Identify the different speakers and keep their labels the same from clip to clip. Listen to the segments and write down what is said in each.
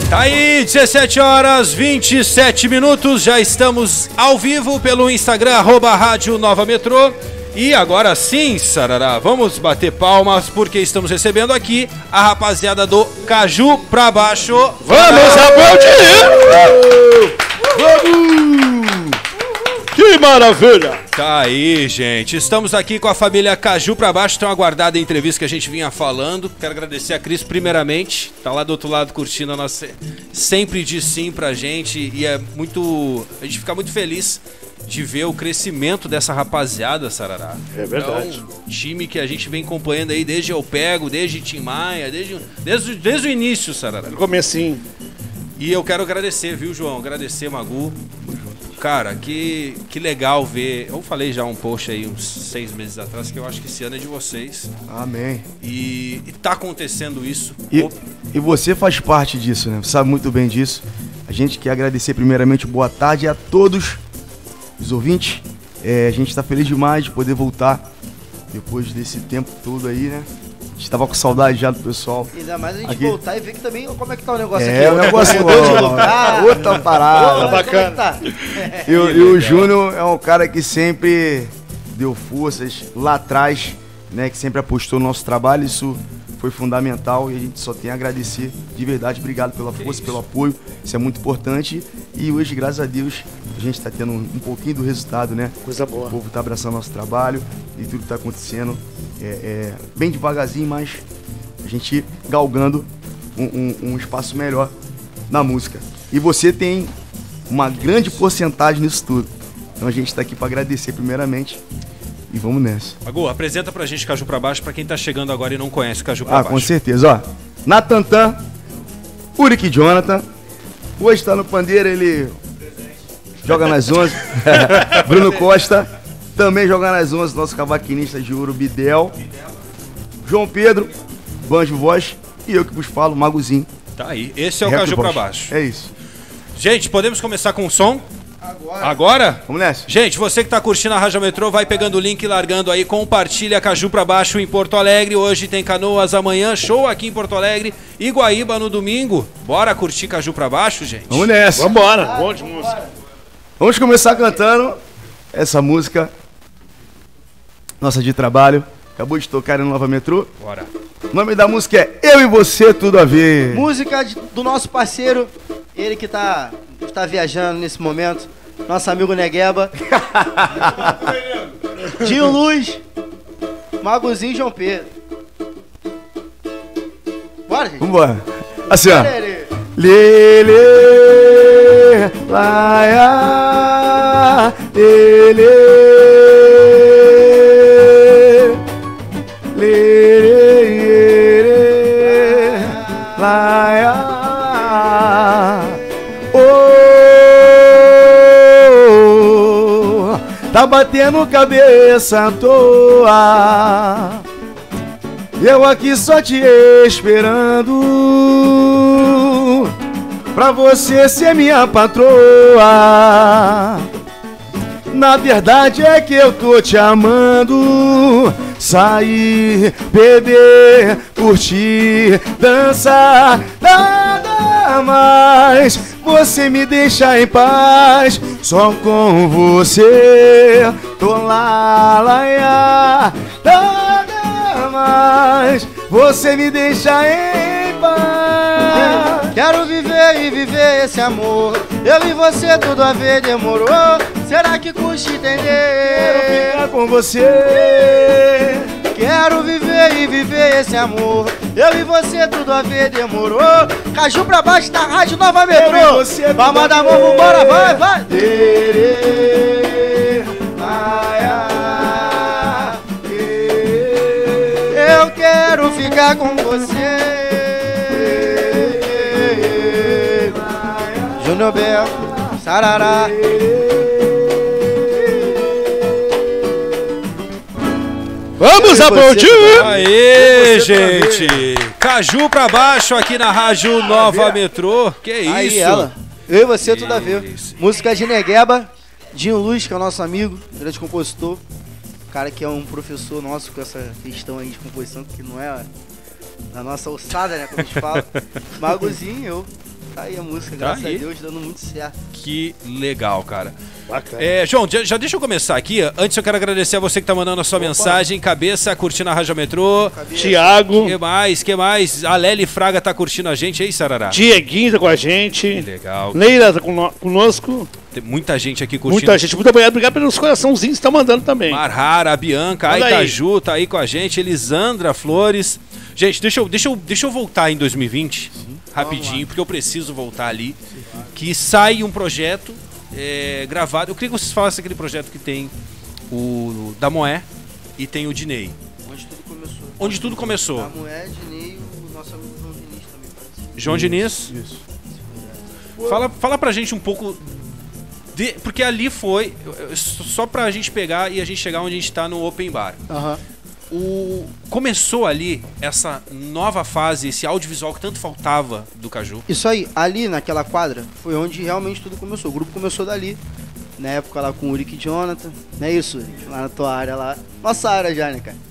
Speaker 1: Tá aí, 17 horas 27 minutos, já estamos ao vivo pelo Instagram, @Rádio Nova Metrô. E agora sim, Sarará, vamos bater palmas porque estamos recebendo aqui a rapaziada do Caju Pra Baixo.
Speaker 2: Vamos aplaudir! Vamos! Que maravilha!
Speaker 1: Tá aí, gente. Estamos aqui com a família Caju Pra Baixo, tão aguardada a entrevista que a gente vinha falando. Quero agradecer a Cris primeiramente, tá lá do outro lado curtindo a nossa... Sempre diz sim pra gente e é muito... A gente fica muito feliz de ver o crescimento dessa rapaziada, Sarará.
Speaker 2: É verdade.
Speaker 1: É um time que a gente vem acompanhando aí desde Eu Pego, desde Tim Maia, desde o início, Sarará.
Speaker 2: No comecinho.
Speaker 1: E eu quero agradecer, viu, João? Agradecer, Magu. Cara, que legal ver. Eu falei já um post aí uns 6 meses atrás que eu acho que esse ano é de vocês.
Speaker 3: Amém.
Speaker 1: E tá acontecendo isso.
Speaker 3: E você faz parte disso, né? Você sabe muito bem disso. A gente quer agradecer primeiramente boa tarde a todos os ouvintes. A gente tá feliz demais de poder voltar depois desse tempo todo aí, né? A gente tava com saudade já do pessoal.
Speaker 4: Ainda mais a gente
Speaker 3: aqui
Speaker 4: voltar e ver que também como é que tá o negócio aqui.
Speaker 3: É, o negócio outra parada.
Speaker 2: Bacana.
Speaker 4: Tá?
Speaker 3: E o Júnior é um cara que sempre deu forças lá atrás, né? Que sempre apostou no nosso trabalho. Isso foi fundamental e a gente só tem a agradecer de verdade. Obrigado pela força, pelo apoio. Isso é muito importante. E hoje, graças a Deus, a gente está tendo um pouquinho do resultado, né?
Speaker 2: Coisa boa.
Speaker 3: O povo está abraçando nosso trabalho e tudo que está acontecendo. Bem devagarzinho, mas a gente galgando um espaço melhor na música. E você tem uma grande porcentagem nisso tudo. Então a gente está aqui para agradecer primeiramente e vamos nessa.
Speaker 1: Magu, apresenta pra gente Caju Pra Baixo, pra quem tá chegando agora e não conhece Caju Pra Baixo.
Speaker 3: Com certeza, ó. Natantan, Uric Jonathan, hoje tá no pandeiro, ele joga nas 11. Bruno Costa, também joga nas 11, nosso cavaquinista de ouro, Bidel. João Pedro, banjo voz, e eu que vos falo, Maguzinho.
Speaker 1: Tá aí, esse é o
Speaker 3: Reto
Speaker 1: Caju
Speaker 3: voz.
Speaker 1: Pra Baixo.
Speaker 3: É isso.
Speaker 1: Gente, podemos começar com o som? Agora?
Speaker 3: Vamos nessa.
Speaker 1: Gente, você que tá curtindo a Rádio Metrô, vai pegando o link e largando aí, compartilha Caju Pra Baixo em Porto Alegre. Hoje tem Canoas, amanhã show aqui em Porto Alegre e Guaíba no domingo. Bora curtir Caju Pra Baixo, gente?
Speaker 3: Vamos nessa.
Speaker 2: Vambora. Bom de música.
Speaker 3: Vamos começar cantando essa música nossa de trabalho. Acabou de tocar no Nova Metrô.
Speaker 1: Bora.
Speaker 3: O nome da música é Eu e Você, Tudo a Ver.
Speaker 4: Música do nosso parceiro, ele que tá viajando nesse momento, nosso amigo Negueba. Dinho Luz, Maguzinho e João Pedro. Bora, gente.
Speaker 3: Vambora. Assim, ó.
Speaker 4: Lelê.
Speaker 3: Lele, laia, lele, lele, laia, oh, tá batendo cabeça à toa. Eu aqui só te esperando pra você ser minha patroa. Na verdade é que eu tô te amando. Sair, beber, curtir, dançar, nada mais. Você me deixa em paz. Só com você tô lá, nada mais. Você me deixa em paz.
Speaker 4: Quero viver e viver esse amor. Eu e você tudo a ver, demorou. Será que custa entender?
Speaker 3: Quero ficar com você.
Speaker 4: Quero viver e viver esse amor. Eu e você tudo a ver, demorou. Caju Pra Baixo da Rádio Nova Metrô. Vai mandar a mão, vambora, vai. Eu quero ficar com você. Júnior Bel, Sarará.
Speaker 2: Vamos aplaudir!
Speaker 1: Aê, gente! Caju Pra Baixo aqui na Rádio Nova Metrô. Que
Speaker 4: Aí
Speaker 1: isso?
Speaker 4: ela. Eu e você tudo a ver.
Speaker 1: Isso.
Speaker 4: Música de Negueba, Dinho Luz, que é o nosso amigo, grande compositor. Cara que é um professor nosso com essa questão aí de composição, que não é da nossa alçada, né, como a gente fala. Maguzinho e eu. tá aí a música,
Speaker 1: Tá
Speaker 4: graças
Speaker 1: aí.
Speaker 4: a Deus, dando muito certo.
Speaker 1: Que legal, cara.
Speaker 2: Bacana.
Speaker 1: João, já deixa eu começar aqui. Antes eu quero agradecer a você que tá mandando a sua mensagem. Cabeça, curtindo a Rádio Metrô.
Speaker 2: Tiago,
Speaker 1: Que mais? A Lely Fraga tá curtindo a gente aí, Sarará?
Speaker 2: Dieguinho tá com a gente.
Speaker 1: Legal.
Speaker 2: Leila tá conosco.
Speaker 1: Tem muita gente aqui curtindo.
Speaker 2: Muita gente. Muito obrigado pelos coraçãozinhos que estão mandando também.
Speaker 1: Marhara, a Bianca, a
Speaker 2: Manda aí.
Speaker 1: Itaju tá aí com a gente. Elisandra Flores. Gente, deixa eu voltar em 2020, rapidinho, porque eu preciso voltar ali. Que sai um projeto gravado. Eu queria que vocês falassem aquele projeto que tem o da Moé e tem o Dinei.
Speaker 4: Onde tudo começou.
Speaker 1: Onde tudo começou.
Speaker 4: A mulher, Dinei, o nosso amigo João Diniz também participou.
Speaker 1: João Diniz,
Speaker 3: Isso.
Speaker 1: fala pra gente um pouco. Porque ali foi. Só pra gente pegar e a gente chegar onde a gente tá no Open Bar.
Speaker 2: Aham.
Speaker 1: Começou ali essa nova fase, esse audiovisual que tanto faltava do Caju.
Speaker 4: Isso aí, ali naquela quadra, foi onde realmente tudo começou. O grupo começou dali. Na época lá com o Uric e Jonathan. Não é isso? Lá na tua área lá. Nossa área já, né, cara?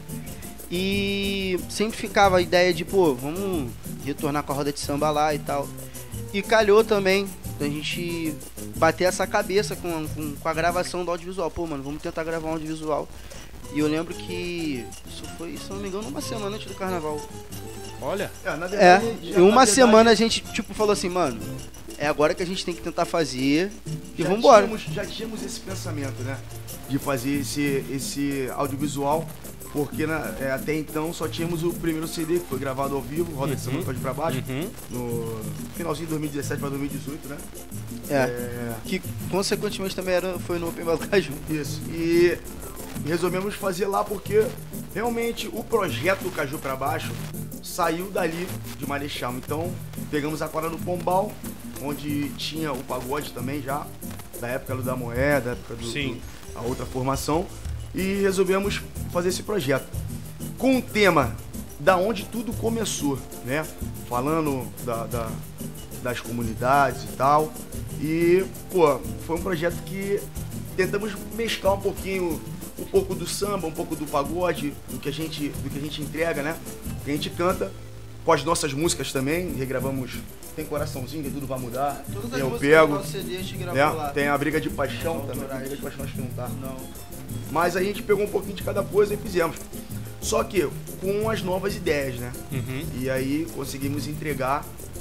Speaker 4: E sempre ficava a ideia de, pô, vamos retornar com a roda de samba lá e tal. E calhou também da gente bater essa cabeça com a gravação do audiovisual. Pô, mano, vamos tentar gravar um audiovisual. E eu lembro que isso foi, se não me engano, uma semana antes do carnaval.
Speaker 1: Olha.
Speaker 3: Na
Speaker 4: É,
Speaker 3: verdade,
Speaker 4: em uma semana a gente, tipo, falou assim, mano, é agora que a gente tem que tentar fazer e vambora.
Speaker 3: Já tínhamos esse pensamento, né? De fazer esse audiovisual, porque até então só tínhamos o primeiro CD, que foi gravado ao vivo, Roda de Samba Pode pra Baixo, no finalzinho de 2017 para 2018, né?
Speaker 4: Que consequentemente também foi no Open Bar do Caju.
Speaker 3: Isso. E resolvemos fazer lá porque realmente o projeto do Caju pra Baixo saiu dali de Marechal. Então pegamos a quadra do Pombal, onde tinha o pagode também já, da época do da Moeda, da época a outra formação, e resolvemos fazer esse projeto. Com o tema da onde tudo começou, né? Falando das comunidades e tal. E, pô, foi um projeto que tentamos mesclar um pouco do samba, um pouco do pagode, do que a gente entrega, né? Que a gente canta, com as nossas músicas também, regravamos, tem Coraçãozinho, que tudo vai mudar, tem Eu Pego,
Speaker 4: CD, a gente gravou
Speaker 3: né?
Speaker 4: lá.
Speaker 3: Tem a Briga de Paixão também, a Briga de Paixão acho que não tá. Não. Mas a gente pegou um pouquinho de cada coisa e fizemos. Só que com as novas ideias, né? E aí conseguimos entregar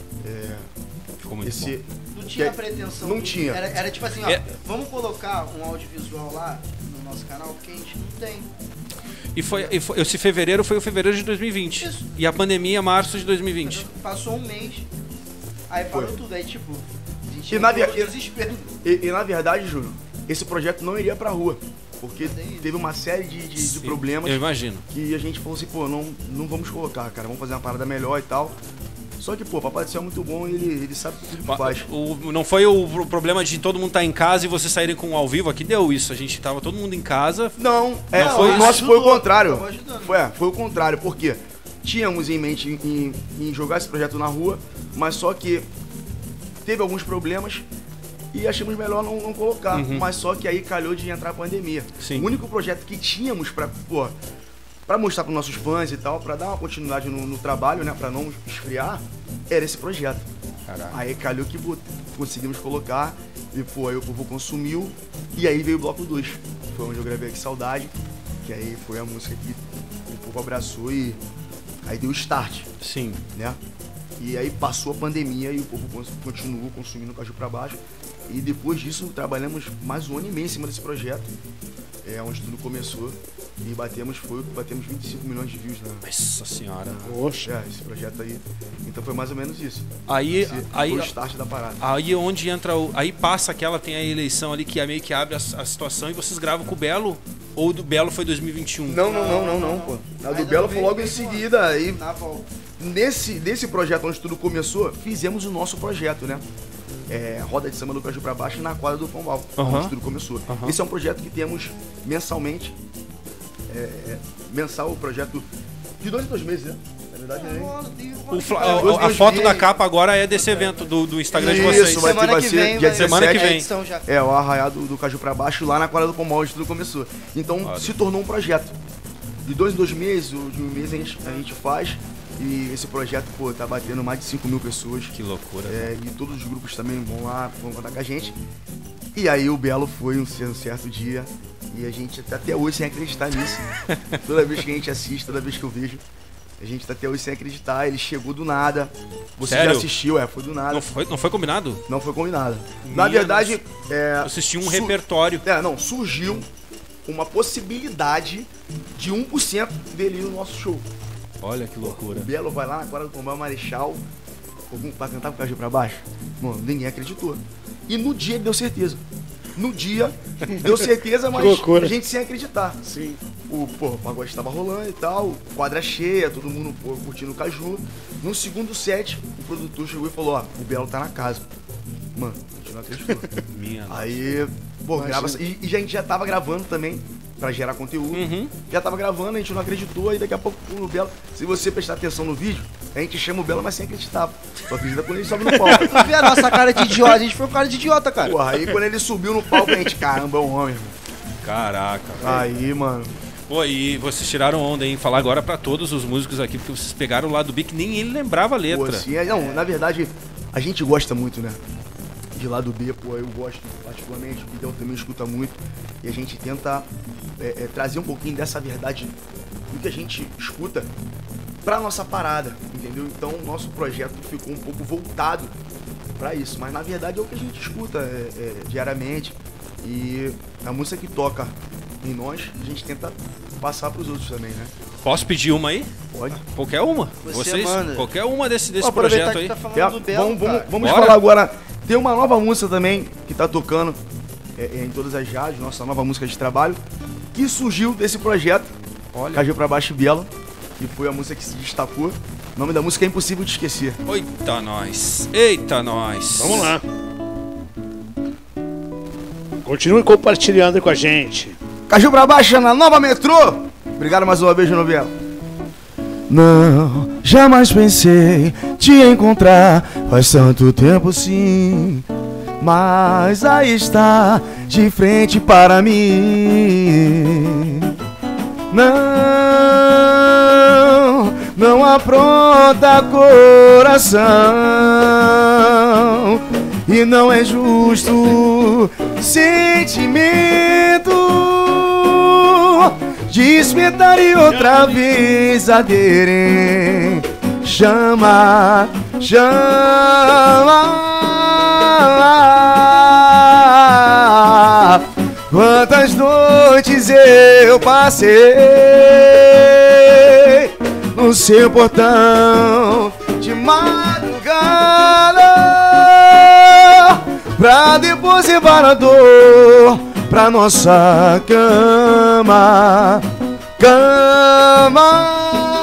Speaker 1: Ficou muito
Speaker 3: esse...
Speaker 4: Não tinha pretensão.
Speaker 3: Não tinha.
Speaker 4: Era tipo assim, ó, vamos colocar um audiovisual lá no nosso canal, porque a gente não tem.
Speaker 1: Esse fevereiro foi o fevereiro de 2020.
Speaker 4: Isso.
Speaker 1: E a pandemia, março de 2020.
Speaker 4: Passou um mês, aí parou tudo, aí tipo, a gente
Speaker 3: E na
Speaker 4: entrou no
Speaker 3: verdade-
Speaker 4: desespero.
Speaker 3: E na verdade, Júnior, esse projeto não iria pra rua, porque teve uma série de
Speaker 1: Sim,
Speaker 3: problemas
Speaker 1: eu imagino.
Speaker 3: que a gente falou assim, pô, não vamos colocar, cara, vamos fazer uma parada melhor e tal. Só que, pô, Papai do Céu é muito bom e ele sabe tudo que faz.
Speaker 1: Não foi o problema de todo mundo estar em casa e vocês saírem com um ao vivo? Aqui deu isso. A gente tava todo mundo em casa.
Speaker 3: Não,
Speaker 1: foi
Speaker 3: o nosso foi o contrário.
Speaker 4: Tava ajudando.
Speaker 3: Foi o contrário, porque tínhamos em mente em jogar esse projeto na rua, mas só que teve alguns problemas e achamos melhor não colocar. Mas só que aí calhou de entrar a pandemia.
Speaker 1: Sim.
Speaker 3: O único projeto que tínhamos pra mostrar pros nossos fãs e tal, pra dar uma continuidade no trabalho, né, pra não esfriar, era esse projeto.
Speaker 1: Caraca.
Speaker 3: Aí calhou que conseguimos colocar e pô, aí o povo consumiu e aí veio o bloco 2. Foi onde eu gravei aqui Saudade, que aí foi a música que o povo abraçou e aí deu start,
Speaker 1: Sim.
Speaker 3: né? E aí passou a pandemia e o povo continuou consumindo o Caju pra Baixo. E depois disso trabalhamos mais um ano e meio em cima desse projeto, onde tudo começou. E batemos 25 milhões de views, né?
Speaker 1: Nossa senhora.
Speaker 2: Poxa.
Speaker 3: Esse projeto aí. Então foi mais ou menos isso.
Speaker 1: Aí
Speaker 3: Foi o start da parada.
Speaker 1: Aí onde entra aí passa aquela, tem a eleição ali que é meio que abre a situação e vocês gravam com o Belo? Ou do Belo foi 2021?
Speaker 3: Não, pô. A do
Speaker 4: Ainda
Speaker 3: Belo foi
Speaker 4: veio
Speaker 3: logo em
Speaker 4: depois,
Speaker 3: seguida. Aí,
Speaker 4: Na volta.
Speaker 3: nesse projeto onde tudo começou, fizemos o nosso projeto, né? Roda de Samba do Caju pra Baixo na quadra do Pombal, onde tudo começou. Esse é um projeto que temos mensalmente. Mensal, o projeto de 2 em 2 meses, né? Na verdade,
Speaker 1: A foto da capa agora é desse evento do Instagram de vocês.
Speaker 3: Isso, vai
Speaker 4: Semana que
Speaker 3: ser
Speaker 4: vem,
Speaker 3: dia
Speaker 4: vai-
Speaker 1: semana que
Speaker 3: 17.
Speaker 1: vem.
Speaker 4: Edição já.
Speaker 3: O arraiado do Caju pra Baixo lá na quadra do Pombal, onde tudo começou. Então se tornou um projeto. De 2 em 2 meses, ou de um mês a gente faz. E esse projeto, pô, tá batendo mais de 5 mil pessoas.
Speaker 1: Que loucura.
Speaker 3: E todos os grupos também vão lá, vão contar com a gente. E aí o Belo foi um certo dia, e a gente tá até hoje sem acreditar nisso. Toda vez que a gente assiste, toda vez que eu vejo, a gente tá até hoje sem acreditar. Ele chegou do nada. Você
Speaker 1: Sério?
Speaker 3: já assistiu, foi do nada.
Speaker 1: Não foi combinado?
Speaker 3: Não foi combinado. Na verdade,
Speaker 1: Eu assisti um repertório.
Speaker 3: Surgiu uma possibilidade de 1% dele ir no nosso show.
Speaker 1: Olha que loucura.
Speaker 3: O Belo vai lá na quadra do Pombal Marechal pra cantar com o Caju pra baixo. Mano, ninguém acreditou. E no dia deu certeza. No dia deu certeza, mas a gente sem acreditar.
Speaker 2: Sim.
Speaker 3: O pagode estava rolando e tal, quadra cheia, todo mundo curtindo o Caju. No segundo set, o produtor chegou e falou, ó, o Belo tá na casa. Mano, a gente não acreditou. Aí, grava. E a gente já tava gravando também, pra gerar conteúdo. Já tava gravando, a gente não acreditou, aí daqui a pouco o Belo, se você prestar atenção no vídeo, a gente chama o Belo, mas sem acreditar. Só acredita quando ele sobe no palco.
Speaker 4: Tu vê a nossa cara de idiota, a gente foi um cara de idiota, cara.
Speaker 3: Porra, aí quando ele subiu no palco, a gente, caramba, é um homem, irmão.
Speaker 1: Caraca.
Speaker 3: Aí, mano.
Speaker 1: Pô, e vocês tiraram onda, hein? Falar agora pra todos os músicos aqui, porque vocês pegaram o lado B que nem ele lembrava a letra.
Speaker 3: Pô, assim, não, na verdade, a gente gosta muito, né? De lado B, pô, eu gosto particularmente, o Bidel também escuta muito. E a gente tenta trazer um pouquinho dessa verdade do que a gente escuta pra nossa parada, entendeu? Então o nosso projeto ficou um pouco voltado pra isso. Mas na verdade é o que a gente escuta diariamente. E a música que toca em nós, a gente tenta passar pros outros também, né?
Speaker 1: Posso pedir uma aí?
Speaker 3: Pode.
Speaker 1: Qualquer uma.
Speaker 4: Você manda.
Speaker 1: Qualquer uma desse
Speaker 4: Aproveitar
Speaker 1: projeto
Speaker 4: que
Speaker 1: aí.
Speaker 4: tá falando do Belo,
Speaker 3: Vamos
Speaker 1: Bora.
Speaker 3: falar agora. Tem uma nova música também que tá tocando em todas as rádios, nossa nova música de trabalho, que surgiu desse projeto, Caju pra Baixo e Belo, que foi a música que se destacou. O nome da música é Impossível de Esquecer.
Speaker 1: Eita nós. Eita nós.
Speaker 2: Vamos lá. Continue compartilhando com a gente.
Speaker 3: Caju pra Baixo na Nova Metrô. Obrigado mais uma vez, Novelo. Não, jamais pensei te encontrar, faz tanto tempo sim, mas aí está, de frente para mim. Não apronta coração, e não é justo sentimento despertar e outra vez aderem. Chama, chama. Quantas noites eu passei no seu portão de madrugada, pra depois levar a dor pra nossa cama, cama.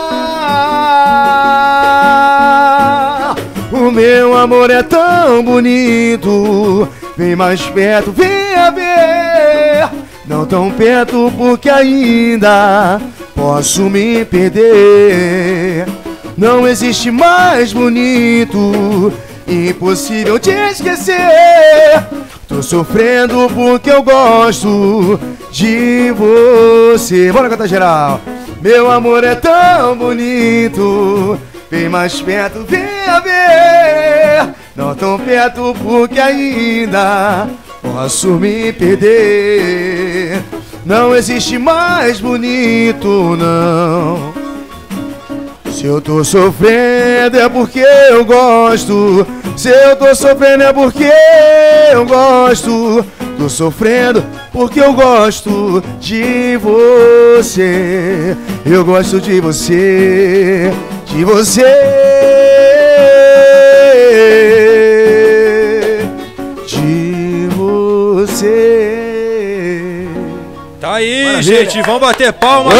Speaker 3: O meu amor é tão bonito, vem mais perto, venha ver. Não tão perto porque ainda posso me perder. Não existe mais bonito, impossível de esquecer. Tô sofrendo porque eu gosto de você. Bora cantar geral. Meu amor é tão bonito, vem mais perto, venha ver. Não tão perto porque ainda posso me perder. Não existe mais bonito, não. Se eu tô sofrendo é porque eu gosto. Se eu tô sofrendo é porque eu gosto. Tô sofrendo porque eu gosto de você. Eu gosto de você, de você, de você.
Speaker 1: Tá aí,
Speaker 3: Maravilha.
Speaker 1: gente. Vamos bater palma.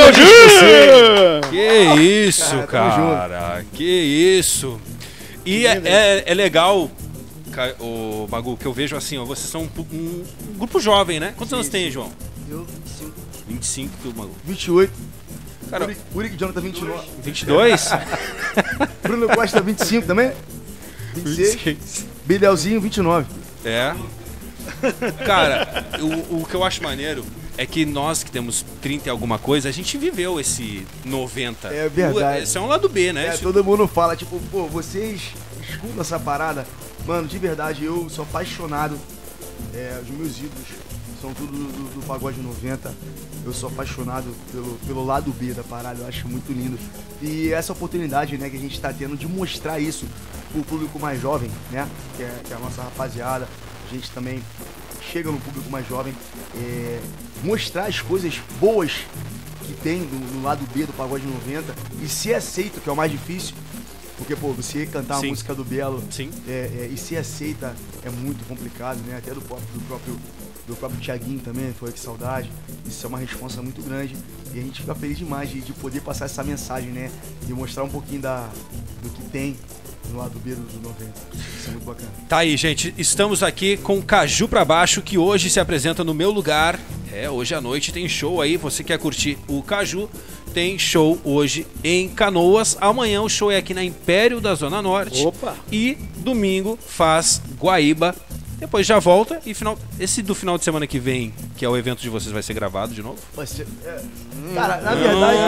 Speaker 1: Que isso, cara. Que isso. E é legal, o Magu, que eu vejo assim, ó, vocês são um grupo jovem, né? Quantos anos tem, João?
Speaker 4: Eu,
Speaker 1: 25, tu, Magu.
Speaker 3: 28.
Speaker 1: Cara,
Speaker 3: Uric Jonathan 29.
Speaker 1: 22?
Speaker 3: Bruno Costa 25 também? 26. Bidelzinho 29.
Speaker 1: É. Cara, o que eu acho maneiro É que nós que temos 30 e alguma coisa, a gente viveu esse 90.
Speaker 3: É verdade.
Speaker 1: Esse é um lado B, né?
Speaker 3: Todo mundo fala, tipo, pô, vocês escutam essa parada? Mano, de verdade, eu sou apaixonado. Os meus ídolos são tudo do pagode 90. Eu sou apaixonado pelo lado B da parada, eu acho muito lindo. E essa oportunidade, né, que a gente tá tendo de mostrar isso pro público mais jovem, né, que é a nossa rapaziada. A gente também chega no público mais jovem, mostrar as coisas boas que tem no lado B do pagode 90 e ser aceito, que é o mais difícil. Porque, pô, você cantar uma música do Belo e ser aceita é muito complicado, né? Até do próprio Thiaguinho também, foi que saudade. Isso é uma responsa muito grande e a gente fica feliz demais de poder passar essa mensagem, né? E mostrar um pouquinho do que tem no lado B dos 90. Isso é muito bacana.
Speaker 1: Tá aí, gente. Estamos aqui com Caju pra Baixo, que hoje se apresenta no meu lugar. Hoje à noite tem show aí. Você quer curtir o Caju? Tem show hoje em Canoas. Amanhã o show é aqui na Império da Zona Norte.
Speaker 2: Opa!
Speaker 1: E domingo faz Guaíba. Depois já volta e esse do final de semana que vem, que é o evento de vocês, vai ser gravado de novo?
Speaker 3: Vai ser, cara, na verdade...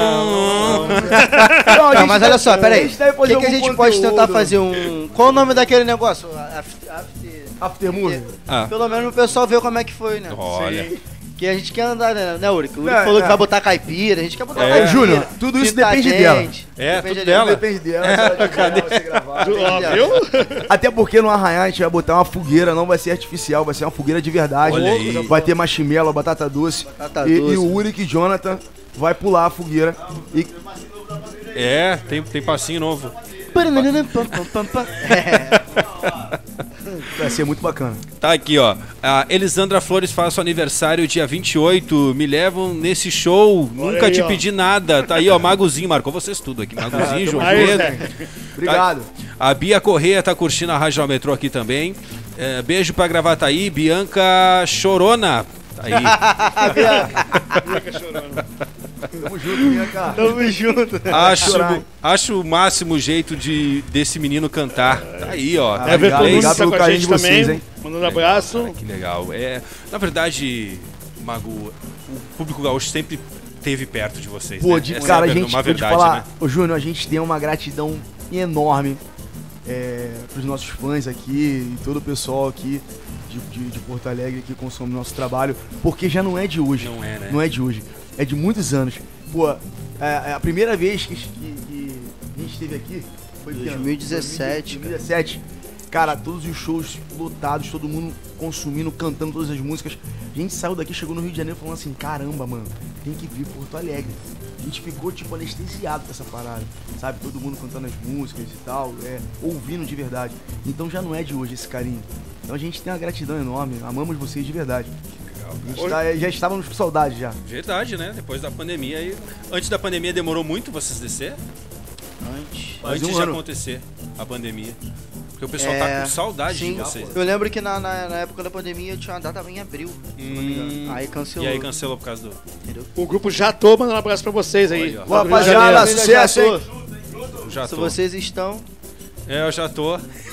Speaker 4: Não, mas olha só, peraí. O que a gente pode tentar fazer Qual o nome daquele negócio?
Speaker 3: Aftermovie?
Speaker 4: Pelo menos o pessoal vê como é que foi, né?
Speaker 1: Olha...
Speaker 4: Sim. Que a gente quer andar, né, Uric? O Uric falou que vai botar caipira, a gente quer botar caipira.
Speaker 3: Júnior, tudo isso depende dela.
Speaker 1: Tudo dela.
Speaker 3: Depende dela. Cadê? Vai ser gravado.
Speaker 2: Viu?
Speaker 3: Até porque no Arraial a gente vai botar uma fogueira, não vai ser artificial, vai ser uma fogueira de verdade.
Speaker 1: Olha aí.
Speaker 3: Vai ter marshmallow, batata doce. E o Uric e Jonathan vai pular a fogueira.
Speaker 1: Tem passinho novo.
Speaker 3: Vai ser muito bacana.
Speaker 1: Tá aqui, ó. A Elisandra Flores faz seu aniversário dia 28. Me levam nesse show.
Speaker 2: Olha
Speaker 1: Nunca
Speaker 2: aí,
Speaker 1: te
Speaker 2: ó.
Speaker 1: pedi nada. Tá aí, ó. Maguzinho. Marcou vocês tudo aqui. Maguzinho, João
Speaker 2: Aí,
Speaker 1: Pedro.
Speaker 3: Obrigado.
Speaker 1: A Bia Correia tá curtindo a Rádio Metrô aqui também. Beijo pra Gravataí. Bianca Chorona. Tá aí.
Speaker 3: Tamo junto, minha cara.
Speaker 4: Tamo junto.
Speaker 1: Acho o máximo jeito desse menino cantar. Tá aí, ó.
Speaker 3: Obrigado pelo carinho de vocês,
Speaker 2: também.
Speaker 3: hein?
Speaker 2: Mandando um abraço.
Speaker 1: Que legal. Na verdade, Magu, o público gaúcho sempre esteve perto de vocês.
Speaker 3: Pô,
Speaker 1: né?
Speaker 3: cara, a
Speaker 1: é
Speaker 3: gente,
Speaker 1: uma
Speaker 3: vou te
Speaker 1: verdade,
Speaker 3: falar,
Speaker 1: né?
Speaker 3: ô Júnior, a gente tem uma gratidão enorme pros nossos fãs aqui e todo o pessoal aqui de Porto Alegre que consome o nosso trabalho, porque já não é de hoje.
Speaker 1: Não é, né?
Speaker 3: Não é de hoje. É de muitos anos. Pô, a primeira vez que a gente esteve aqui foi em
Speaker 4: 2017.
Speaker 3: 2017. Cara, todos os shows lotados, todo mundo consumindo, cantando todas as músicas. A gente saiu daqui, chegou no Rio de Janeiro falando assim, caramba, mano, tem que vir Porto Alegre. A gente ficou, tipo, anestesiado com essa parada, sabe? Todo mundo cantando as músicas e tal, ouvindo de verdade. Então já não é de hoje esse carinho. Então a gente tem uma gratidão enorme, amamos vocês de verdade. A gente já estávamos com saudade já.
Speaker 1: Verdade, né? Depois da pandemia aí. Antes da pandemia demorou muito vocês descer? Antes de acontecer a pandemia. Porque o pessoal tá com saudade de vocês.
Speaker 4: Eu lembro que na época da pandemia tinha uma data em abril, se não me engano. Aí cancelou.
Speaker 1: E aí cancelou por causa do...
Speaker 4: Entendeu?
Speaker 2: O grupo já tô mandando um abraço pra vocês aí.
Speaker 1: Olha,
Speaker 3: Boa, rapaziada, sucesso, hein?
Speaker 1: Já
Speaker 4: Se
Speaker 1: tô.
Speaker 4: vocês estão...
Speaker 1: Eu já tô.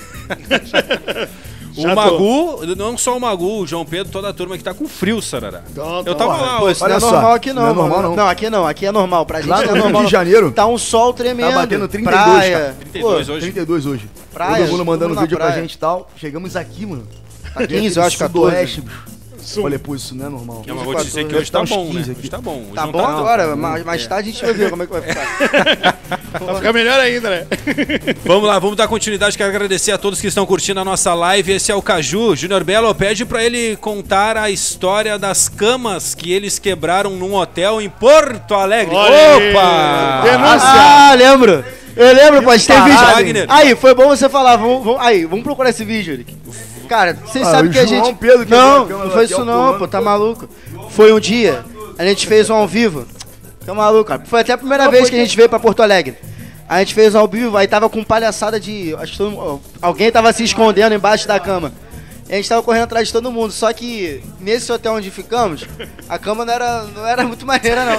Speaker 2: Já
Speaker 1: O Magu, não só o Magu, o João Pedro, toda a turma que tá com frio, Sarará. Eu tava lá,
Speaker 4: Pô, isso não é normal aqui não,
Speaker 3: não é
Speaker 4: mano.
Speaker 3: normal, não.
Speaker 4: Não, aqui não, aqui é normal. Pra gente
Speaker 3: Lá
Speaker 4: não é
Speaker 3: no
Speaker 4: normal.
Speaker 3: Rio de Janeiro,
Speaker 4: Tá um sol tremendo.
Speaker 3: tá batendo 32,
Speaker 4: praia.
Speaker 3: cara.
Speaker 1: 32 hoje.
Speaker 3: 32 hoje.
Speaker 4: Praia,
Speaker 3: Todo mundo mandando
Speaker 4: todo mundo na
Speaker 3: vídeo pra
Speaker 4: praia.
Speaker 3: gente e tal. Chegamos aqui, mano.
Speaker 4: Tá 15, eu acho, 14.
Speaker 3: Sudoeste, bicho. Falei, pô, isso não é normal.
Speaker 1: Não, mas vou te dizer que hoje tá bom, né? Hoje tá bom. Hoje
Speaker 4: Tá
Speaker 1: não
Speaker 4: bom agora, mais tarde a gente vai ver como é que vai ficar.
Speaker 2: Vai ficar melhor ainda, né?
Speaker 1: Vamos lá, vamos dar continuidade. Quero agradecer a todos que estão curtindo a nossa live. Esse é o Caju. Júnior Belo pede pra ele contar a história das camas que eles quebraram num hotel em Porto Alegre.
Speaker 2: Olha
Speaker 1: Opa!
Speaker 2: aí. Denúncia!
Speaker 4: Lembro. Eu lembro, pode ter vídeo.
Speaker 1: Wagner.
Speaker 4: Aí, foi bom você falar. Vamos procurar esse vídeo, Eric. Cara, vocês sabem
Speaker 3: o
Speaker 4: que a
Speaker 3: João
Speaker 4: gente...
Speaker 3: Pedro que
Speaker 4: não,
Speaker 3: abriu a
Speaker 4: não
Speaker 3: câmera
Speaker 4: foi
Speaker 3: do
Speaker 4: isso
Speaker 3: hotel
Speaker 4: não,
Speaker 3: pulando,
Speaker 4: pô, tá maluco. Foi um dia, a gente fez um ao vivo. Tá maluco, cara. Foi até a primeira vez que a gente veio pra Porto Alegre. A gente fez um ao vivo, aí tava com palhaçada de... Acho que alguém tava se escondendo embaixo da cama. E a gente tava correndo atrás de todo mundo. Só que nesse hotel onde ficamos, a cama não era muito maneira, não.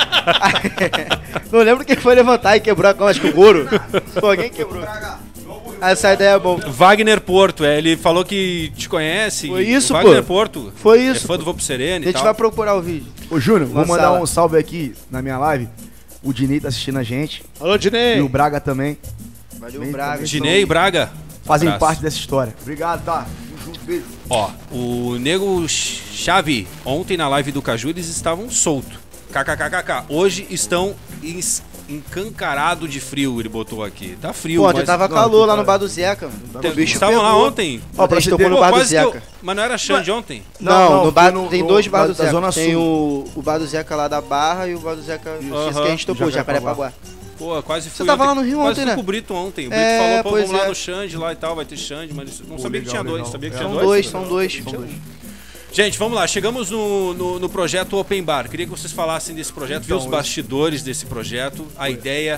Speaker 4: Não lembro quem foi levantar e quebrou a cama, acho que o Goro. Pô, alguém quebrou. Essa ideia é boa.
Speaker 1: Wagner Porto, ele falou que te conhece.
Speaker 4: Foi isso,
Speaker 1: Wagner
Speaker 4: pô.
Speaker 1: Porto.
Speaker 4: Foi isso.
Speaker 1: É fã do
Speaker 4: pô.
Speaker 1: Vou Pro Sereno
Speaker 4: A
Speaker 1: e
Speaker 4: gente
Speaker 1: tal.
Speaker 4: vai procurar o vídeo.
Speaker 3: Ô, Júnior, vou
Speaker 4: Lançar
Speaker 3: mandar
Speaker 4: lá.
Speaker 3: um salve aqui na minha live. O Dinei tá assistindo a gente.
Speaker 2: Alô, Dinei.
Speaker 3: E o Braga também.
Speaker 4: Valeu,
Speaker 3: Bem,
Speaker 4: Braga.
Speaker 3: também.
Speaker 1: Dinei e Braga.
Speaker 3: Fazem
Speaker 1: Abraço.
Speaker 3: parte dessa história. Obrigado, tá? Tamo junto, beijo.
Speaker 1: Ó, o Nego Chave, ontem na live do Caju, eles estavam soltos. KKKKK. Hoje estão encancarados de frio, ele botou aqui. Tá frio,
Speaker 4: Pô,
Speaker 1: mas...
Speaker 4: ontem tava
Speaker 3: não,
Speaker 4: calor
Speaker 3: aqui
Speaker 4: lá
Speaker 3: tá-
Speaker 4: no bar do Zeca.
Speaker 1: Te-
Speaker 4: O bicho
Speaker 1: Estavam lá
Speaker 4: pegou.
Speaker 1: ontem.
Speaker 3: Ó, pra
Speaker 4: A gente
Speaker 3: você
Speaker 4: tocou
Speaker 3: ter-
Speaker 4: no bar do
Speaker 1: quase que eu-
Speaker 4: Zeca.
Speaker 1: Mas não era Xande ontem?
Speaker 3: Não,
Speaker 4: No bar,
Speaker 3: foi
Speaker 4: tem
Speaker 3: no-
Speaker 4: dois bar do
Speaker 3: da
Speaker 4: Zeca.
Speaker 3: Zona
Speaker 4: Tem
Speaker 3: Sul.
Speaker 4: o bar do Zeca lá da Barra e o bar do Zeca esse que a gente tocou,
Speaker 3: Jacarepaguá.
Speaker 4: Jacarepaguá.
Speaker 1: Pô, quase fui.
Speaker 4: Você tava
Speaker 1: ontem,
Speaker 4: lá no Rio
Speaker 1: quase
Speaker 4: ontem,
Speaker 1: fui
Speaker 4: né?
Speaker 1: com o Brito ontem. O Brito
Speaker 4: É,
Speaker 1: falou, pô,
Speaker 4: pois
Speaker 1: vamos lá
Speaker 4: é.
Speaker 1: no Xande lá e tal, vai ter Xande, mas não sabia que
Speaker 3: legal,
Speaker 1: tinha dois.
Speaker 3: legal.
Speaker 1: Sabia que
Speaker 3: É.
Speaker 1: tinha
Speaker 4: São
Speaker 1: dois?
Speaker 4: dois.
Speaker 1: Gente, vamos lá. Chegamos no projeto Open Bar. Queria que vocês falassem desse projeto, ver
Speaker 3: Então,
Speaker 1: os bastidores desse projeto, a ideia.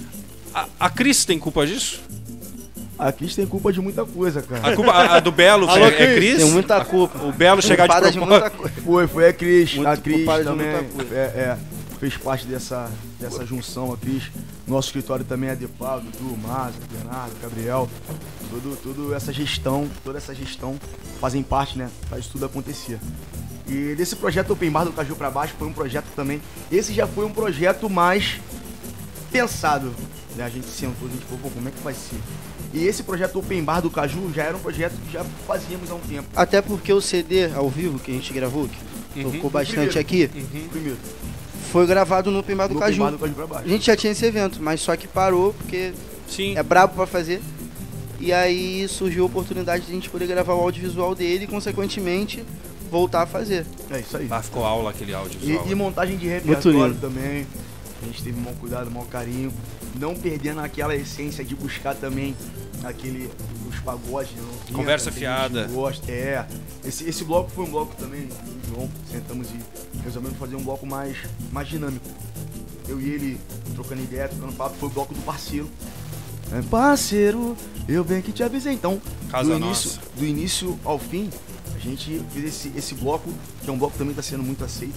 Speaker 1: A Cris tem culpa disso?
Speaker 3: A Cris tem culpa de muita coisa, cara.
Speaker 1: A culpa a do Belo
Speaker 2: Alô,
Speaker 1: é
Speaker 2: Cris?
Speaker 1: Cris?
Speaker 4: Tem muita culpa.
Speaker 1: O Belo chegar de
Speaker 4: Culpada de
Speaker 1: propósito.
Speaker 4: muita coisa.
Speaker 3: Foi a Cris.
Speaker 4: Muito
Speaker 3: A Cris
Speaker 4: culpada de
Speaker 3: também
Speaker 4: muita coisa.
Speaker 3: fez parte dessa junção, a Cris. Nosso escritório também é de Paulo, Dudu, Márcio, Bernardo, Gabriel. Toda essa gestão fazem parte, né? Faz tudo acontecer. E desse projeto Open Bar do Caju pra Baixo foi um projeto também. Esse já foi um projeto mais pensado. Né? A gente sentou, a gente falou, pô, como é que vai ser? E esse projeto Open Bar do Caju já era um projeto que já fazíamos há um tempo.
Speaker 4: Até porque o CD ao vivo que a gente gravou, que tocou bastante aqui,
Speaker 3: Primeiro,
Speaker 4: foi gravado no Open Bar do
Speaker 3: no Open
Speaker 4: Caju.
Speaker 3: Bar do Caju pra Baixo.
Speaker 4: A gente já tinha esse evento, mas só que parou porque
Speaker 1: Sim.
Speaker 4: é brabo pra fazer. E aí surgiu a oportunidade de a gente poder gravar o audiovisual dele e, consequentemente, voltar a fazer.
Speaker 3: É isso aí.
Speaker 1: Lá ficou aula aquele audiovisual.
Speaker 3: E montagem de
Speaker 4: Muito
Speaker 3: repertório
Speaker 4: lindo.
Speaker 3: também. A gente teve um cuidado, um carinho. Não perdendo aquela essência de buscar também os pagodes. Não,
Speaker 1: Conversa
Speaker 3: que a gente
Speaker 1: fiada.
Speaker 3: Gosta. Esse bloco foi um bloco também, eu e o João, sentamos e resolvemos fazer um bloco mais dinâmico. Eu e ele trocando ideia, trocando papo, foi o bloco do parceiro. É, parceiro, eu bem que te avisei. Então,
Speaker 1: Casa
Speaker 3: do início ao fim, a gente fez esse bloco, que é um bloco que também está sendo muito aceito.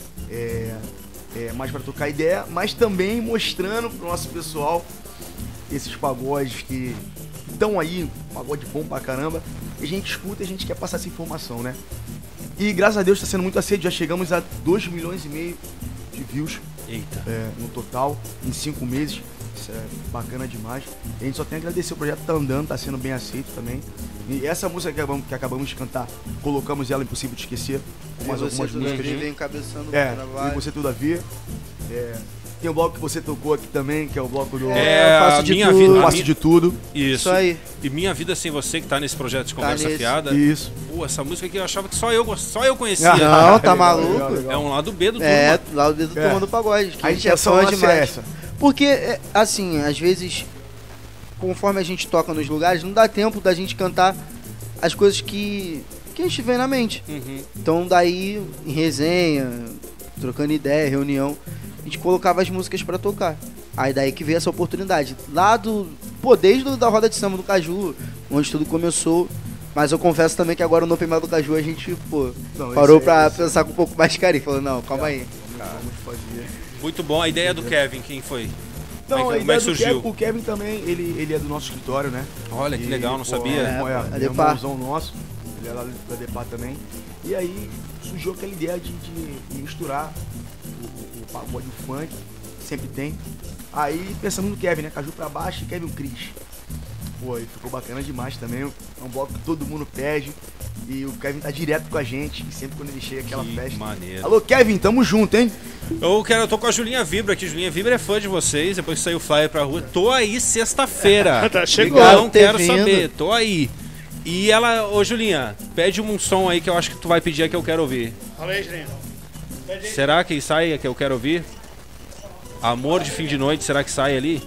Speaker 3: Mais para trocar ideia, mas também mostrando pro nosso pessoal esses pagodes que estão aí, pagode bom pra caramba. E a gente escuta e a gente quer passar essa informação, né? E graças a Deus está sendo muito aceito, já chegamos a 2,5 milhões de views
Speaker 1: Eita.
Speaker 3: no total, em 5 meses. Isso é bacana demais. E a gente só tem a agradecer, o projeto tá andando, tá sendo bem aceito também. E essa música que acabamos de cantar, colocamos ela Impossível de Esquecer, com mais algumas músicas.
Speaker 4: Ele vem encabeçando o
Speaker 3: E
Speaker 4: trabalho.
Speaker 3: você tudo a ver. Tem o bloco que você tocou aqui também, que é o bloco do
Speaker 4: eu
Speaker 1: a
Speaker 4: faço de
Speaker 1: minha
Speaker 4: tudo.
Speaker 1: vida.
Speaker 3: Faço de Tudo.
Speaker 1: Isso.
Speaker 4: Isso aí.
Speaker 1: E Minha Vida Sem Você, que tá nesse projeto de Conversa
Speaker 4: nesse.
Speaker 1: Fiada.
Speaker 3: Isso.
Speaker 1: Pô, essa música aqui eu achava que só eu conhecia.
Speaker 4: Não, tá
Speaker 3: Legal,
Speaker 4: maluco?
Speaker 3: legal, legal.
Speaker 1: É um lado B do
Speaker 4: É,
Speaker 1: turma.
Speaker 4: lá o dedo
Speaker 3: É.
Speaker 4: tomando pagode. Que
Speaker 3: A
Speaker 4: a gente é
Speaker 3: intenção
Speaker 4: fã
Speaker 3: nossa é
Speaker 4: demais.
Speaker 3: essa.
Speaker 4: Porque, assim, às vezes, conforme a gente toca nos lugares, não dá tempo da gente cantar as coisas que a gente vê na mente.
Speaker 1: Uhum.
Speaker 4: Então, daí, em resenha, trocando ideia, reunião, a gente colocava as músicas pra tocar. Aí daí que veio essa oportunidade. Lá desde da roda de samba do Caju, onde tudo começou. Mas eu confesso também que agora no Open Bar do Caju a gente,
Speaker 3: Não,
Speaker 4: parou
Speaker 3: esse
Speaker 4: pra
Speaker 3: esse-
Speaker 4: pensar com um pouco mais de carinho. Falou, não, calma aí.
Speaker 3: Vamos fazer.
Speaker 1: Muito bom. A ideia do Kevin, quem foi?
Speaker 3: Não,
Speaker 1: Como é
Speaker 3: a
Speaker 1: que
Speaker 3: ideia do
Speaker 1: surgiu?
Speaker 3: Kevin, o Kevin também, ele é do nosso escritório, né?
Speaker 1: Olha, que
Speaker 3: E,
Speaker 1: legal, não
Speaker 3: pô,
Speaker 1: sabia.
Speaker 3: É
Speaker 4: a Depar.
Speaker 3: irmãozão nosso, ele é lá da Depar também. E aí surgiu aquela ideia de misturar o pagode e o funk, sempre tem. Aí pensamos no Kevin, né? Caju pra baixo e Kevin Cris. Pô, aí ficou bacana demais também. É um bloco que todo mundo pede. E o Kevin tá direto com a gente. E sempre quando ele chega aquela
Speaker 1: Que
Speaker 3: festa.
Speaker 1: maneiro.
Speaker 3: Alô, Kevin, tamo junto, hein?
Speaker 1: Eu tô com a Julinha Vibra aqui. Julinha Vibra é fã de vocês. Depois que saiu o flyer pra rua. Tô aí sexta-feira.
Speaker 2: Tá, chegou.
Speaker 1: Não
Speaker 4: por ter
Speaker 1: quero
Speaker 4: vindo.
Speaker 1: saber. Tô aí. E ela, ô Julinha, pede um som aí que eu acho que tu vai pedir a que eu quero ouvir.
Speaker 2: Fala aí, Julinho.
Speaker 1: Será que sai a que eu quero ouvir? Amor de Fim de Noite, será que sai ali?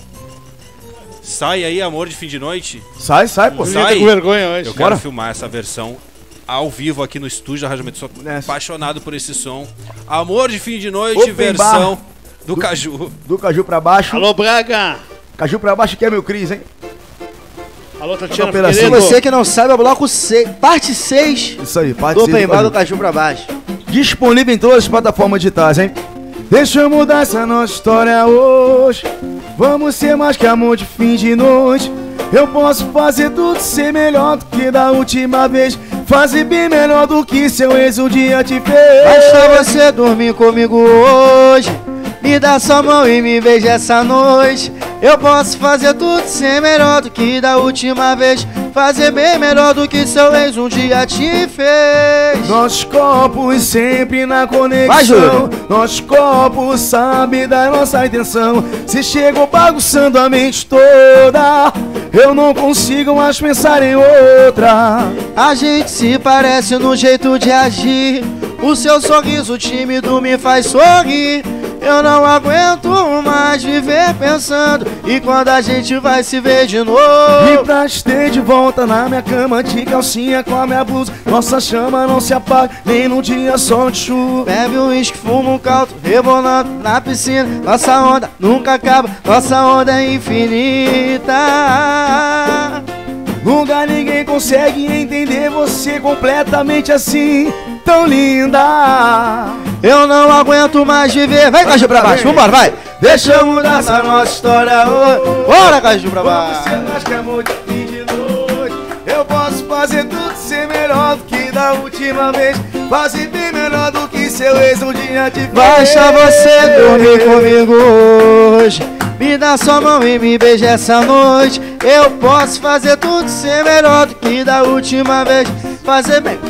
Speaker 1: Sai aí, Amor de Fim de Noite?
Speaker 3: Sai, pô.
Speaker 1: Sai.
Speaker 2: Julinho tá com vergonha hoje.
Speaker 1: Eu quero
Speaker 3: Bora.
Speaker 1: filmar essa versão ao vivo aqui no estúdio da Rádio Medo. Sou
Speaker 3: Nessa.
Speaker 1: apaixonado por esse som. Amor de Fim de Noite,
Speaker 3: Open
Speaker 1: versão
Speaker 3: bar.
Speaker 1: do Caju.
Speaker 3: Do Caju pra baixo.
Speaker 2: Alô, Braga.
Speaker 3: Caju pra baixo que é meu Cris, hein?
Speaker 2: Alô, Tatiana
Speaker 3: operação.
Speaker 4: Se
Speaker 2: Figueiredo.
Speaker 4: você que não sabe, é o bloco 6, parte 6
Speaker 3: Isso aí,
Speaker 4: do
Speaker 3: participa
Speaker 4: Open
Speaker 3: do
Speaker 4: Bar do
Speaker 3: Caju.
Speaker 4: Caju pra baixo.
Speaker 3: Disponível em todas as plataformas digitais, hein? Deixa eu mudar essa nossa história hoje. Vamos ser mais que amor de fim de noite. Eu posso fazer tudo ser melhor do que da última vez. Fazer bem melhor do que seu ex um dia te fez.
Speaker 4: Basta você dormir comigo hoje, me dá sua mão e me beija essa noite. Eu posso fazer tudo ser melhor do que da última vez. Fazer bem melhor do que seu ex um dia te fez.
Speaker 3: Nossos corpos sempre na
Speaker 4: Vai,
Speaker 3: conexão.
Speaker 4: Júlio.
Speaker 3: Nossos corpos sabem da nossa intenção. Se chegou bagunçando a mente toda, eu não consigo mais pensar em outra.
Speaker 4: A gente se parece no jeito de agir. O seu sorriso tímido me faz sorrir. Eu não aguento mais viver pensando. E quando a gente vai se ver de novo?
Speaker 3: E pra te ter de volta na minha cama, de calcinha com a minha blusa. Nossa chama não se apaga, nem num dia só de chuva.
Speaker 4: Bebe um uísque, fuma um caldo, rebolando na piscina. Nossa onda nunca acaba, nossa onda é infinita.
Speaker 3: Nunca ninguém consegue entender você completamente assim, tão linda.
Speaker 4: Eu não aguento mais viver. Vai, Caju, pra baixo, vambora, vai. Deixa eu mudar essa nossa história hoje. Bora, Caju, pra baixo.
Speaker 3: Você acha que é muito fim de noite? Eu posso fazer tudo ser melhor do que da última vez. Fazer bem melhor do que seu ex um dia te fez.
Speaker 4: Basta você dormir comigo hoje, me dá sua mão e me beija essa noite. Eu posso fazer tudo ser melhor do que da última vez. Fazer bem.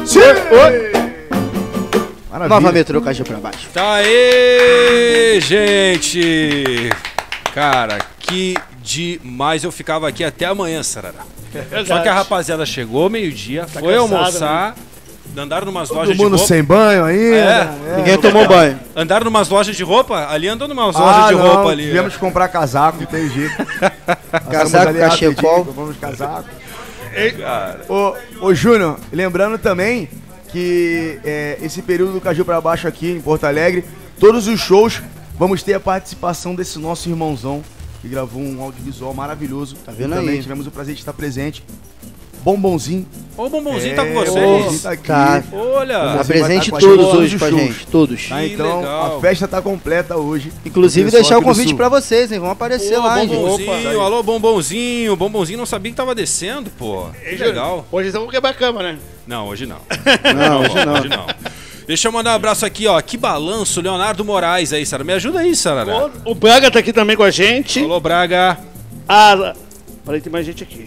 Speaker 3: Maravilha.
Speaker 4: Nova metrô, Caju pra baixo.
Speaker 1: Tá aí, gente! Cara, que demais. Eu ficava aqui até amanhã, Sarará. Só que a rapaziada chegou meio-dia, foi
Speaker 2: cansado,
Speaker 1: almoçar, andaram numas
Speaker 3: Todo
Speaker 1: lojas de
Speaker 3: mundo
Speaker 1: roupa.
Speaker 3: sem banho ainda.
Speaker 4: Ninguém tomou banho.
Speaker 1: Andaram numas lojas de roupa? Ali andou numas lojas de roupa ali.
Speaker 3: Tivemos que comprar casaco, não tem jeito.
Speaker 4: Casaco, cachecol.
Speaker 3: Compramos casaco.
Speaker 1: Cara.
Speaker 3: Ô Júnior, lembrando também que esse período do Caju pra baixo aqui em Porto Alegre, todos os shows vamos ter a participação desse nosso irmãozão que gravou um audiovisual maravilhoso.
Speaker 4: Tá vendo
Speaker 3: e também
Speaker 4: aí?
Speaker 3: tivemos o prazer de estar presente. Bombonzinho.
Speaker 1: Ô, o Bombonzinho tá com vocês.
Speaker 3: Bombonzinho tá aqui.
Speaker 4: Tá.
Speaker 1: Olha.
Speaker 3: Bombonzinho vai
Speaker 4: Presente
Speaker 3: estar com a
Speaker 4: todos
Speaker 3: gente
Speaker 4: hoje com a
Speaker 3: todos os
Speaker 4: gente, todos.
Speaker 3: Tá,
Speaker 1: Que
Speaker 3: então
Speaker 1: legal.
Speaker 3: a festa tá completa hoje.
Speaker 4: Inclusive
Speaker 3: Pessoal
Speaker 4: deixar o
Speaker 3: aqui do
Speaker 4: convite
Speaker 3: Sul.
Speaker 4: pra vocês, hein? Vão aparecer
Speaker 1: Ô,
Speaker 4: lá, hein, gente.
Speaker 1: Bombonzinho, alô, Bombonzinho. Bombonzinho não sabia que tava descendo, pô. Que legal.
Speaker 2: Hoje então vamos quebrar a cama, né?
Speaker 1: Não, hoje não.
Speaker 4: Não, hoje não.
Speaker 1: Hoje não. Deixa eu mandar um abraço aqui, ó. Que balanço, Leonardo Moraes aí, Sara. Me ajuda aí, Sara.
Speaker 2: O Braga tá aqui também com a gente.
Speaker 1: Alô, Braga.
Speaker 2: Ah, falei, tem mais gente aqui.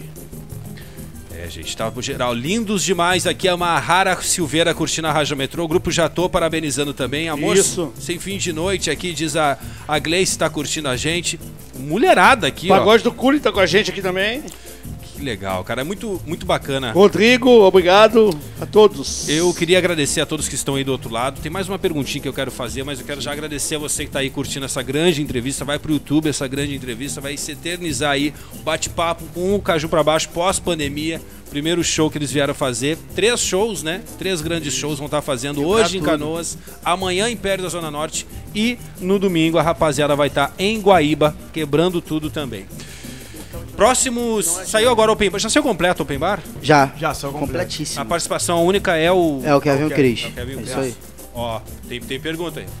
Speaker 1: É, gente, tava pro geral. Lindos demais aqui. A Mahara Silveira curtindo a Rádio Metrô. O grupo já tô parabenizando também. Amor,
Speaker 2: Isso.
Speaker 1: sem fim de noite aqui, diz a Gleice tá curtindo a gente. Mulherada aqui,
Speaker 2: O
Speaker 1: ó.
Speaker 2: Pagode do Curi tá com a gente aqui também.
Speaker 1: Que legal, cara. É muito, muito bacana.
Speaker 2: Rodrigo, obrigado a todos.
Speaker 1: Eu queria agradecer a todos que estão aí do outro lado. Tem mais uma perguntinha que eu quero fazer, mas eu quero já agradecer a você que está aí curtindo essa grande entrevista. Vai pro YouTube essa grande entrevista, vai se eternizar aí o bate-papo com o Caju pra baixo pós-pandemia. Primeiro show que eles vieram fazer. 3 shows, né? 3 grandes shows vão estar fazendo hoje em Canoas, amanhã em Império da Zona Norte e no domingo a rapaziada vai estar em Guaíba, quebrando tudo também. Próximos. Saiu agora o Open Bar. Já saiu completo o Open Bar?
Speaker 4: Já.
Speaker 3: Já são
Speaker 4: Completíssimo.
Speaker 1: A participação única é o.
Speaker 4: É o Kevin e o Cris.
Speaker 1: É o Kevin e o
Speaker 4: É
Speaker 1: Cris.
Speaker 4: isso aí.
Speaker 1: Ó, tem pergunta aí.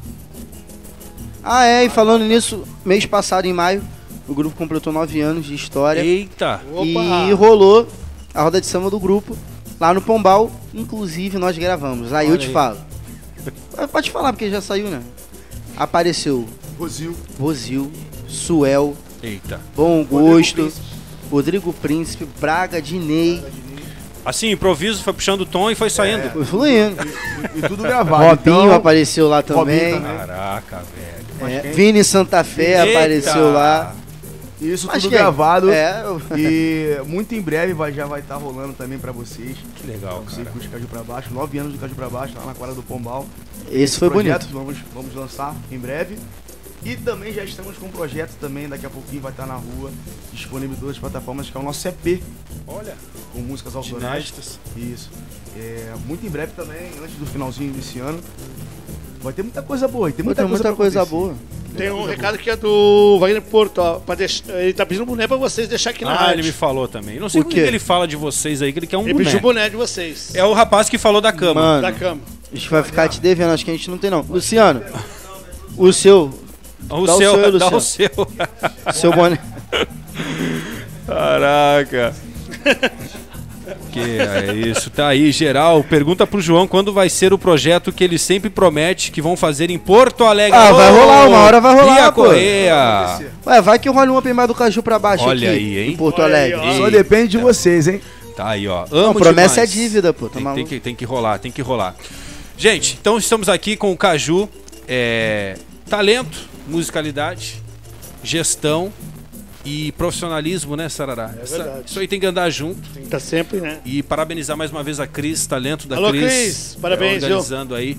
Speaker 4: Ah, é, e falando nisso, mês passado, em maio, o grupo completou 9 anos de história.
Speaker 1: Eita!
Speaker 4: E rolou a roda de samba do grupo lá no Pombal. Inclusive, nós gravamos. Aí eu
Speaker 1: Olha
Speaker 4: te
Speaker 1: aí.
Speaker 4: falo. Pode falar, porque já saiu, né? Apareceu
Speaker 3: Rosil.
Speaker 4: Rosil, Suel,
Speaker 1: Eita.
Speaker 4: Bom Gosto, Rodrigo Príncipe, Braga, Dinei.
Speaker 1: Assim, improviso, foi puxando o tom e foi saindo.
Speaker 4: Foi fluindo.
Speaker 3: E tudo gravado.
Speaker 4: Robinho
Speaker 3: então,
Speaker 4: apareceu lá também.
Speaker 3: Robinho também.
Speaker 1: Caraca, velho.
Speaker 4: Vini Santa Fé
Speaker 1: Eita.
Speaker 4: apareceu lá.
Speaker 3: Isso
Speaker 4: Mas
Speaker 3: tudo
Speaker 4: quem?
Speaker 3: gravado.
Speaker 4: É,
Speaker 3: E muito em breve já vai estar rolando também pra vocês.
Speaker 1: Que legal,
Speaker 3: Você
Speaker 1: cara.
Speaker 3: curte Caju pra baixo, 9 anos do Caju pra baixo, lá na quadra do Pombal.
Speaker 4: esse foi
Speaker 3: Projetos
Speaker 4: bonito.
Speaker 3: Vamos lançar em breve. E também já estamos com um projeto também, daqui a pouquinho vai estar na rua, disponível em todas as plataformas, que é o nosso EP,
Speaker 1: Olha,
Speaker 3: com músicas autorais.
Speaker 1: inéditas.
Speaker 3: Isso. Muito em breve também, antes do finalzinho desse ano. Vai ter muita coisa boa, tem muita,
Speaker 4: Tem muita
Speaker 3: pra
Speaker 4: coisa
Speaker 3: acontecer.
Speaker 4: boa.
Speaker 2: Tem um recado que é do Wagner Porto, ó. Ele tá pedindo um boné pra vocês deixar aqui na
Speaker 1: Ah,
Speaker 2: rádio.
Speaker 1: ele me falou também. Não sei
Speaker 4: O
Speaker 1: por que
Speaker 4: quê?
Speaker 1: ele fala de vocês aí, que ele quer um
Speaker 2: Ele
Speaker 1: boné.
Speaker 2: pediu o boné de vocês.
Speaker 1: É o rapaz que falou da cama.
Speaker 4: Mano,
Speaker 2: Da cama.
Speaker 4: a gente vai ficar te devendo, acho que a gente não tem não. Luciano, o seu
Speaker 1: O
Speaker 4: Dá o
Speaker 1: seu,
Speaker 4: seu,
Speaker 1: dá o
Speaker 4: Luciano.
Speaker 1: seu.
Speaker 4: boné.
Speaker 1: Caraca. Que é isso, tá aí, geral. Pergunta pro João quando vai ser o projeto que ele sempre promete que vão fazer em Porto Alegre.
Speaker 4: Ah, vai rolar, uma hora vai rolar,
Speaker 1: e a
Speaker 4: pô.
Speaker 1: Correia.
Speaker 4: Ué, vai que rola um open bar do Caju pra baixo.
Speaker 1: Olha
Speaker 4: aqui,
Speaker 1: aí, hein?
Speaker 4: em Porto
Speaker 2: Olha aí,
Speaker 4: Alegre.
Speaker 2: ó.
Speaker 3: Só depende de vocês, hein?
Speaker 1: Tá aí, ó.
Speaker 4: Não,
Speaker 1: Amo
Speaker 4: promessa
Speaker 1: demais.
Speaker 4: é dívida, pô. Tá
Speaker 1: Tem
Speaker 4: maluco?
Speaker 1: que rolar, tem que rolar. Gente, então estamos aqui com o Caju. Talento, musicalidade, gestão e profissionalismo, né, Sarará?
Speaker 2: verdade.
Speaker 1: Isso aí tem que andar junto.
Speaker 2: Tem que estar sempre, né?
Speaker 1: E parabenizar mais uma vez a Cris, talento da
Speaker 2: Alô,
Speaker 1: Cris.
Speaker 2: Cris, parabéns, viu?
Speaker 1: Organizando aí.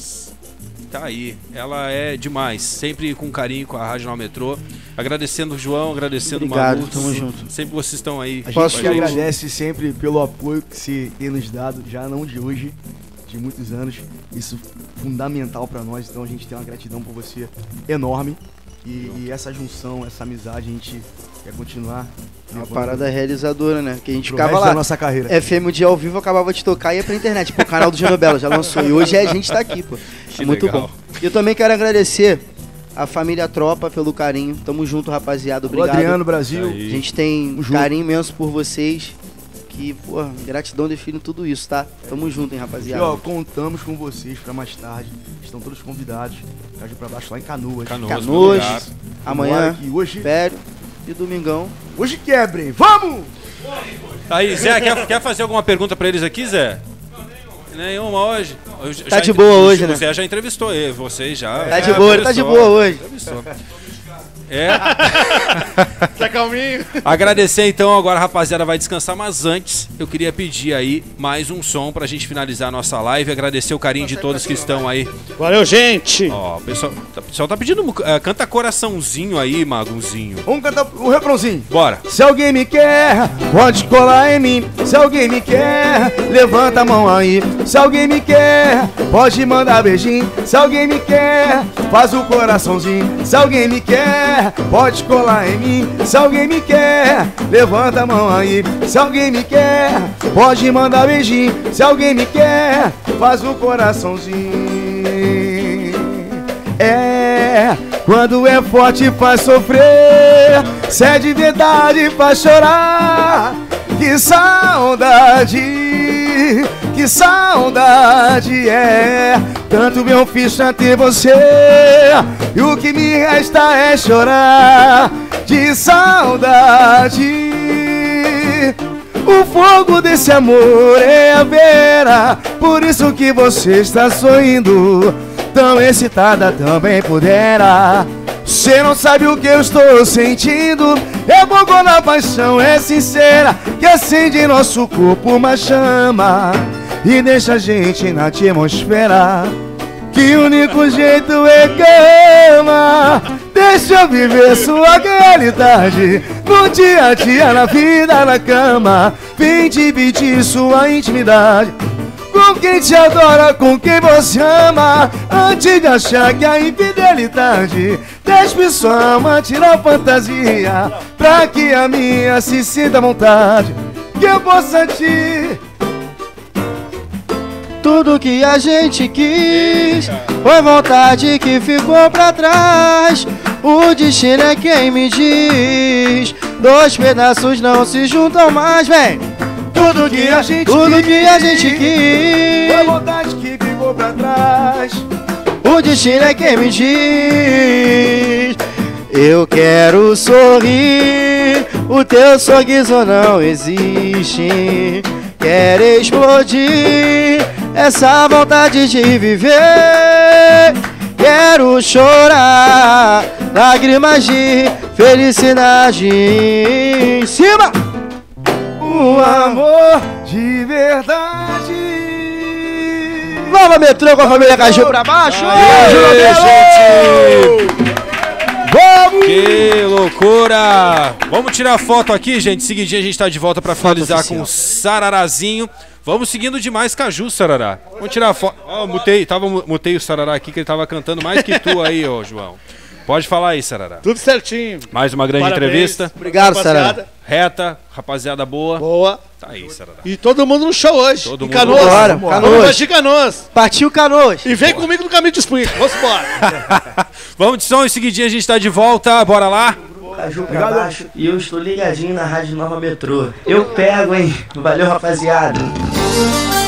Speaker 1: Tá aí. Ela é demais. Sempre com carinho com a Rádio Jornal Metrô. Agradecendo o João, agradecendo
Speaker 4: Obrigado,
Speaker 1: o Malu.
Speaker 4: tamo junto.
Speaker 1: Sempre vocês estão aí.
Speaker 3: A
Speaker 4: Posso-
Speaker 3: gente que agradece sempre pelo apoio que se tem nos dado, já não de hoje, de muitos anos. Isso é fundamental pra nós, então a gente tem uma gratidão por você enorme. E essa junção, essa amizade, a gente quer continuar.
Speaker 4: Uma
Speaker 3: levando
Speaker 4: parada realizadora, né? Que a gente
Speaker 3: pro
Speaker 4: ficava
Speaker 3: resto
Speaker 4: lá.
Speaker 3: da nossa carreira.
Speaker 4: FM o dia ao vivo, acabava de tocar e ia pra internet. Pô, o canal do Janobela já lançou. E hoje a gente tá aqui, pô.
Speaker 1: Que
Speaker 4: É muito
Speaker 1: legal.
Speaker 4: bom. E eu também quero agradecer a família Tropa pelo carinho. Tamo junto, rapaziada.
Speaker 3: O
Speaker 4: Obrigado.
Speaker 3: Adriano, Brasil.
Speaker 1: Aí.
Speaker 4: A gente tem
Speaker 3: Tamo junto.
Speaker 4: carinho imenso por vocês. Que, pô, gratidão define tudo isso, tá? Tamo junto, hein,
Speaker 3: E
Speaker 4: rapaziada.
Speaker 3: ó, contamos com vocês pra mais tarde. Estão todos convidados. Caju pra baixo lá em Canoas.
Speaker 1: Canoas,
Speaker 4: Canoas.
Speaker 1: meu lugar.
Speaker 4: Amanhã,
Speaker 3: Aqui. Hoje,
Speaker 4: Fério e domingão.
Speaker 3: hoje quebrem. Vamos!
Speaker 1: Aí, Zé, quer fazer alguma pergunta pra eles aqui, Zé? Nenhuma hoje.
Speaker 4: Tá de boa hoje, né?
Speaker 1: O Zé já entrevistou ele, vocês já.
Speaker 4: Tá de boa, ele tá de boa hoje.
Speaker 1: Entrevistou. É.
Speaker 2: Tá calminho?
Speaker 1: Agradecer então, agora a rapaziada vai descansar, mas antes eu queria pedir aí mais um som pra gente finalizar a nossa live, agradecer o carinho de todos que estão aí.
Speaker 2: Valeu, gente!
Speaker 1: Ó, o pessoal tá pedindo, canta coraçãozinho aí, Magunzinho.
Speaker 3: Vamos cantar um refrãozinho.
Speaker 1: Bora.
Speaker 3: Se alguém me quer, pode colar em mim. Se alguém me quer, levanta a mão aí. Se alguém me quer, pode mandar beijinho. Se alguém me quer, faz o coraçãozinho. Se alguém me quer, pode colar em mim. Se alguém me quer, levanta a mão aí. Se alguém me quer, pode mandar beijinho. Se alguém me quer, faz o coraçãozinho. Quando é forte faz sofrer, se é de verdade faz chorar. Que saudade é. Tanto eu fiz pra ter você, e o que me resta é chorar. De saudade. O fogo desse amor é a vera, por isso que você está sorrindo. Tão excitada também pudera. Você não sabe o que eu estou sentindo. É bom quando a paixão é sincera, que acende nosso corpo uma chama e deixa a gente na atmosfera. Que o único jeito é cama. Deixa eu viver sua realidade no dia a dia, na vida, na cama. Vem dividir sua intimidade com quem te adora, com quem você ama. Antes de achar que a infidelidade despe sua alma, tira a fantasia, pra que a minha se sinta à vontade, que eu possa te...
Speaker 4: Tudo que a gente quis foi vontade que ficou pra trás. O destino é quem me diz, dois pedaços não se juntam mais, vem.
Speaker 3: Tudo que a gente
Speaker 4: quis
Speaker 3: foi vontade que ficou pra trás.
Speaker 4: O destino é quem me diz. Eu quero sorrir, o teu sorriso não existe. Quero explodir essa vontade de viver. Quero chorar lágrimas de felicidade. Em cima!
Speaker 3: Um amor de verdade.
Speaker 4: Nova Metrô com a família Caju pra baixo!
Speaker 1: Aê, gente!
Speaker 3: Vamos!
Speaker 1: Que loucura! Vamos tirar foto aqui, gente. Seguidinho a gente tá de volta pra finalizar com o Sararazinho. Vamos seguindo demais Caju, Sarará. Vamos tirar foto. Ó, mutei o Sarará aqui, que ele tava cantando mais que tu aí, ô João. Pode falar aí, Sarará.
Speaker 2: Tudo certinho.
Speaker 1: Mais uma grande
Speaker 2: Parabéns.
Speaker 1: entrevista.
Speaker 4: Obrigado,
Speaker 2: Rapaziada.
Speaker 4: Sarará.
Speaker 1: Reta, rapaziada boa.
Speaker 2: Boa.
Speaker 1: Tá aí, Sarará.
Speaker 2: E todo mundo no show hoje.
Speaker 1: Todo
Speaker 2: em
Speaker 1: mundo.
Speaker 2: Canoas.
Speaker 4: Bora,
Speaker 2: Vamos
Speaker 4: Canoas.
Speaker 2: partir Canoas.
Speaker 4: Partiu Canoas.
Speaker 2: E vem comigo no caminho de Spring. Vamos embora.
Speaker 1: Vamos de som, em seguidinho a gente tá de volta. Bora lá.
Speaker 5: Caju pra baixo e eu estou ligadinho na Rádio Nova Metrô. Eu pego, hein? Valeu, rapaziada.